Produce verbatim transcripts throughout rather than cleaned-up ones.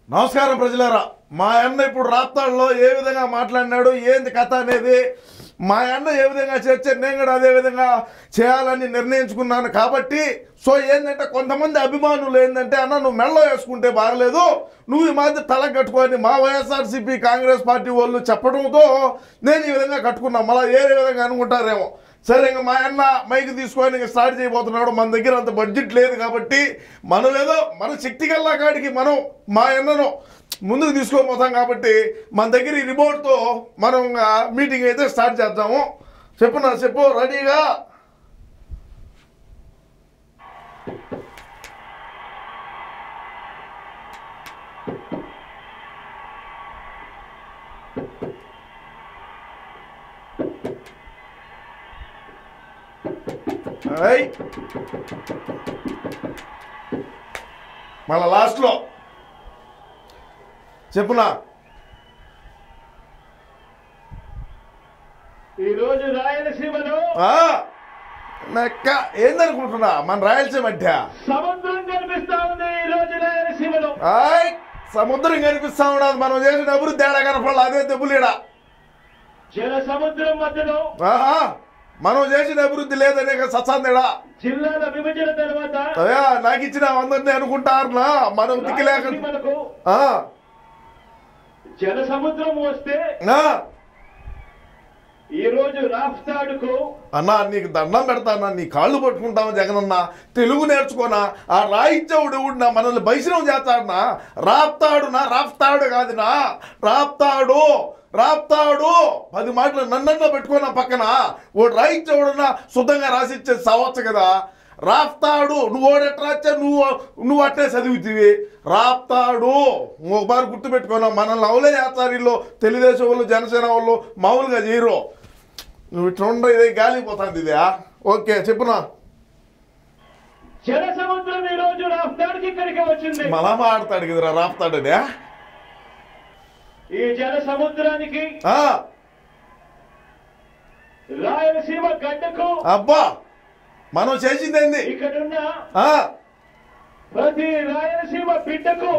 నమస్కారం ప్రజలారా. మా అన్న ఇప్పుడు రాప్తాడులో ఏ విధంగా మాట్లాడినాడు, ఏంది కథ అనేది మా అన్న ఏ విధంగా చేర్చారు, నేను కూడా అదే విధంగా చేయాలని నిర్ణయించుకున్నాను. కాబట్టి సో ఏంటంటే కొంతమంది అభిమానులు ఏంటంటే అన్న నువ్వు మెళ్ళో వేసుకుంటే బాగలేదు, నువ్వు ఈ మాదిరి తల కట్టుకొని మా వైఎస్ఆర్సీపీ కాంగ్రెస్ పార్టీ వాళ్ళు చెప్పడంతో నేను ఈ విధంగా కట్టుకున్నాను. మళ్ళీ ఏ విధంగా అనుకుంటారేమో. సరే ఇంకా మా అన్న మైక్ తీసుకొని ఇంకా స్టార్ట్ చేయబోతున్నాడు. మన దగ్గర అంత బడ్జెట్ లేదు కాబట్టి మనం ఏదో మన శక్తి కల్లా కాడికి మనం మా అన్నను ముందుకు తీసుకొని పోతాం. కాబట్టి మన దగ్గర ఈ రిమోట్తో మనం మీటింగ్ అయితే స్టార్ట్ చేద్దాము. చెప్పు నా చెప్పు రెడీగా. మళ్ళా లాస్ట్లో చెప్పునా. ఈరోజు రాయలసీమలో నెక్క ఏందనుకుంటున్నా మన రాయలసీమ మధ్య సముద్రం కనిపిస్తా ఉంది. ఈ రోజు రాయలసీమలో ఆయ్ సముద్రం కనిపిస్తా ఉన్నది. మనం చేసిన అభివృద్ధి ఏడా కనపడాలి, అదే దెబ్బలేడా. జల సముద్రం మధ్యలో ఆహా మనం చేసిన అభివృద్ధి లేదనే సత్సాందేడా. జిల్లాల విభజన తర్వాత అయ్యా నాకు ఇచ్చిన అందరినీ అనుకుంటారునా మనం దిక్కులేక మనకు జల సముద్రం వస్తే ఈ రోజు రాఫ్తాడుకు అన్నా నీకు దండం పెడతానా, నీ కాళ్ళు పట్టుకుంటావు జగనన్న. తెలుగు నేర్చుకోనా. ఆ రాయిచ్చవుడు నా మనల్ని బైసనం చేస్తాడునా. రాప్తాడునా రాఫ్తాడు కాదునా రాప్తాడు రాప్తాడు. పది మాటలు నన్నన్నా పెట్టుకున్నా పక్కన. ఓ రాయిచ్చవుడున్నా శుద్ధంగా రాసిచ్చేది సావచ్చు కదా. రాప్తాడు నువ్వు ఓడెట్రాచ్చా, నువ్వు నువ్వు అట్టే చదివితివి. రాప్తాడు ఒకసారి గుర్తుపెట్టుకున్నావు. మనల్ని అవలే చేస్తారు వీళ్ళు, తెలుగుదేశం వాళ్ళు జనసేన వాళ్ళు మామూలుగా చేయరు. నువ్వు ఇట్లా ఉండ ఇదే గాలిపోతుంది ఇదే. ఓకే చెప్పునా. జల సముద్రం ఈ రోజు రాఫ్తాడుకి ఇక్కడికి వచ్చింది. మళ్ళా మాడతాడు కదరా రాప్తాడనే. ఈ జల సముద్రానికి రాయలసీమ గడ్డకు అబ్బా మనం చేసిందేంది ఇక్కడున్న ప్రతి రాయలసీమ బిడ్డకు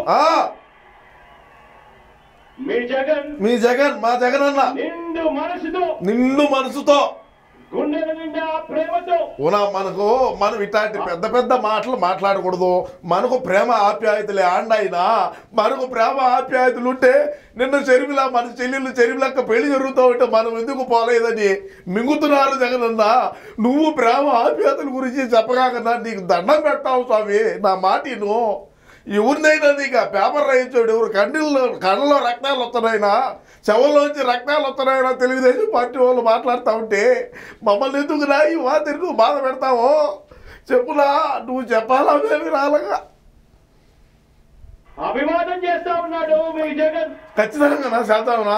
మీ జగన్ మీ జగన్ మా జగన్ అన్న నిండు మనసుతో నిండు మనసుతో గుండెల నిండా ప్రేమతో ఓనా మనకు మనం ఇట్లాంటి పెద్ద పెద్ద మాటలు మాట్లాడకూడదు. మనకు ప్రేమ ఆప్యాయతలే ఆండాయినా. మనకు ప్రేమ ఆప్యాయతలు ఉంటే నిన్న చెరువులా మన చెల్లెళ్ళు చెరువులక్క పెళ్లి జరుగుతూ ఉంటే మనం ఎందుకు పోలేదని మింగుతున్నారు జగనన్న. నువ్వు ప్రేమ ఆప్యాయతల గురించి చెప్పగాకన్నా నీకు దండం పెడతావు స్వామి. నా మాటిను ఎవరినైనా నీకు పేపర్ రాయించాడు ఎవరు కన్నీళ్ళు కళ్ళలో రక్తాలు వస్తున్నాయినా, చెవుల్లోంచి రక్తాలు వస్తున్నాయినా తెలుగుదేశం పార్టీ వాళ్ళు మాట్లాడుతూ ఉంటే మమ్మల్ని ఎందుకు రా ఈ వాతిని నువ్వు బాధ పెడతావో చెప్పులా. నువ్వు చెప్పాలా మేము రాలగా అభివాదం చేస్తా ఉన్నాడు మీ జగన్. ఖచ్చితంగా నా చేద్దామనా.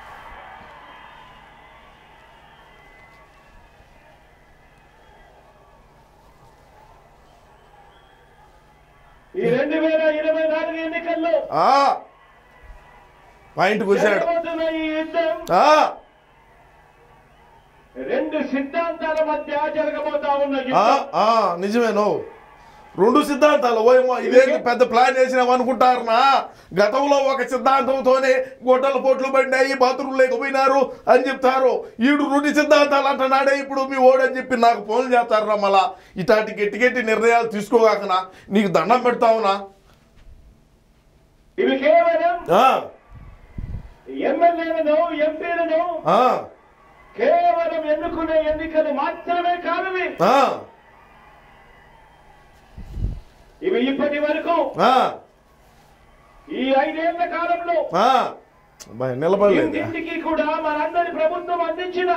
ఈ రెండు వేల ఇరవై నాలుగు ఎన్నికల్లో పాయింట్ కూర్చాడు. ఈ యుద్ధం రెండు సిద్ధాంతాల మధ్య జరగబోతా ఉన్న నిజమేనో. రెండు సిద్ధాంతాలు ఓయమో ఇదేంటి పెద్ద ప్లాన్ వేసినాం అనుకుంటారనా. గతంలో ఒక సిద్ధాంతంతోనే గొడ్డల పోట్లు పడినాయి, బాత్రూమ్ లేకపోయినారు అని చెప్తారు. ఈడు రెండు సిద్ధాంతాలు అంటున్నాడే ఇప్పుడు మీ ఓడని చెప్పి నాకు ఫోన్లు చేస్తారా. మళ్ళా ఇట్లాంటి గట్టి గట్టి నిర్ణయాలు తీసుకోగాకనా నీకు దండం పెడతావునా. ఇవి కేవలం ఎమ్మెల్యేలను ఎంపీలను కేవలం ఎన్నుకునే ఎన్నికలు మాత్రమే కాదు. ఇవి ఇప్పటి వరకు ఈ ఐదేళ్ల కాలంలో నిలబడలేదు ఇంటికి కూడా మనందరి ప్రభుత్వం అందించిన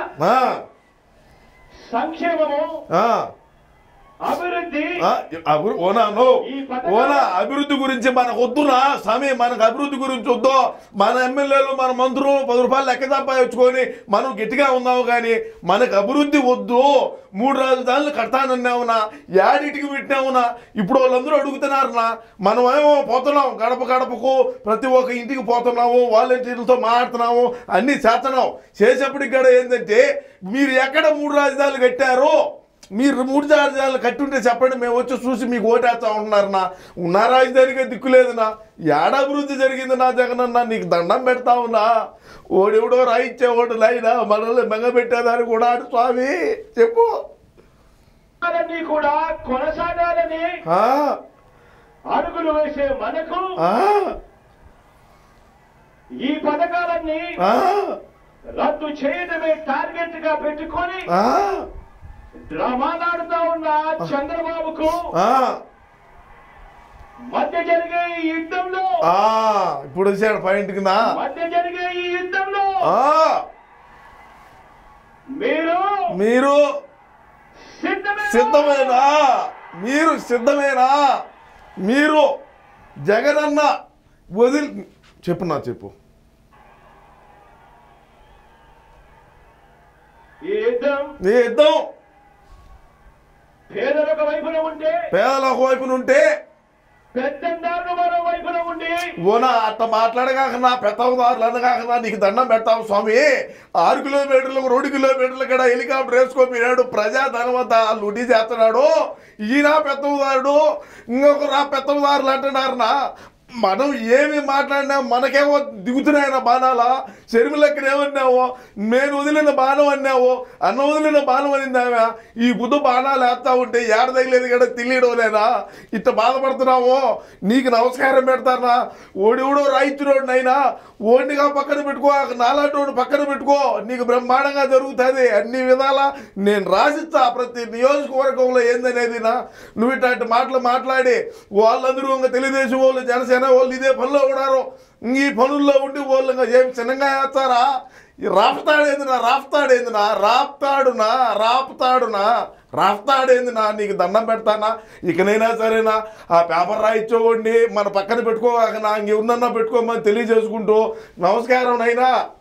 సంక్షేమము అభివృద్ధి ఓనాను ఓనా అభివృద్ధి గురించి మనకు వద్దునా స్వామి. మనకు అభివృద్ధి గురించి వద్దు. మన ఎమ్మెల్యేలు మన మంత్రులు పది రూపాయలు లెక్క సంపాదించుకొని మనం గట్టిగా ఉన్నాము కానీ మనకు అభివృద్ధి వద్దు. మూడు రాజధానులు కడతానన్నావునా, యాడిటికి పెట్టినావునా. ఇప్పుడు వాళ్ళందరూ అడుగుతున్నారునా. మనమేమో పోతున్నాం గడప గడపకు, ప్రతి ఒక్క ఇంటికి పోతున్నాము, వాలంటీర్లతో మాట్లాడుతున్నాము, అన్నీ చేస్తున్నాం. చేసేప్పటికి కూడా ఏంటంటే మీరు ఎక్కడ మూడు రాజధానులు కట్టారో మీరు మూడు చార్జీలు కట్టి ఉంటే చెప్పండి, మేము వచ్చి చూసి మీకు ఓటేస్తా ఉంటున్నారు నా ఉన్న రాజధానిగా దిక్కులేదునా, ఏడా అభివృద్ధి జరిగింది నా జగనన్న, నీకు దండం పెడతా ఉన్నా. ఓడెవడో రాయిచ్చే ఓటు లైనా మనల్ని మెంగబెట్టేదాన్ని కూడా అటు స్వామి చెప్పు కూడా కొనసాగాలని ఆ, అడుగులు వేసే మనకు ఆ, ఈ పథకాలన్నీ ఆ, రద్దు చేయడమే టార్గెట్ గా పెట్టుకొని ఆ, డ్రామాలాడుతా ఉన్న చంద్రబాబుకు ఆ, మధ్య జరిగే ఈ యుద్ధంలో ఆ, ఇప్పుడు వచ్చాడు పాయింట్ కింద. మధ్య జరిగే ఈ యుద్ధంలో ఆ, మీరు మీరు సిద్ధమే సిద్ధమేనా? మీరు సిద్ధమేనా? మీరు జగనన్న వదిలి చెప్పు నా చెప్పు ఈ యుద్ధం నీ యుద్ధం పేదలకు వైపున ఉంటే పేదల వైపున ఉంటే పెద్దందారులు మరో వైపున ఉండి ఓనా అట్ట మాట్లాడగాకనా పెద్దవదారులు అనగాకనా నీకు దండం పెడతావు స్వామి. ఆరు కిలోమీటర్లకు రెండు కిలోమీటర్లు కూడా హెలికాప్టర్ వేసుకోపోయినాడు, ప్రజా ధనవంత లూటీ చేస్తున్నాడు. ఈయన పెద్దవదారుడు, ఇంకొక రా పెద్దవదారులు అంటున్నారు. నా మనం ఏమి మాట్లాడినా మనకేమో దిగుతున్నాయన బాణాలా, శర్మిలక్కడ ఏమన్నావో నేను వదిలిన బాణం అన్నావో, అన్న వదిలిన బాణం అనిందామా, ఈ బుద్ధ బాణాలు వేస్తా ఉంటే ఏడ తగిలేదు కదా తెలియడం లేదా, ఇట్ట బాధపడుతున్నావో నీకు నమస్కారం పెడతానా. ఓడివుడో రాయిచ్చినోడు నైనా ఓడిగా పక్కన పెట్టుకో, నాలాంటి పక్కన పెట్టుకో, నీకు బ్రహ్మాండంగా జరుగుతుంది అన్ని విధాలా. నేను రాసిస్తా ప్రతి నియోజకవర్గంలో ఏందనేది నా. నువ్వు ఇట్లాంటి మాటలు మాట్లాడి వాళ్ళందరూ ఇంకా తెలుగుదేశం వాళ్ళు జనసేన వాళ్ళు ఇదే పనిలో ఉన్నారు, ఈ పనుల్లో ఉండి వాళ్ళు ఇంకా ఏం చిన్నగా వేస్తారా. రాపుతాడేందినా రాపుతాడేందినా రాపుతాడునా రాపుతాడునా రాపుతాడేందినా, నీకు దండం పెడతానా. ఇకనైనా సరేనా ఆ పేపర్ రాయిచ్చోండి మన పక్కన పెట్టుకోక నా ఇంకెవరినన్నా పెట్టుకోమని తెలియజేసుకుంటూ నమస్కారం నైనా.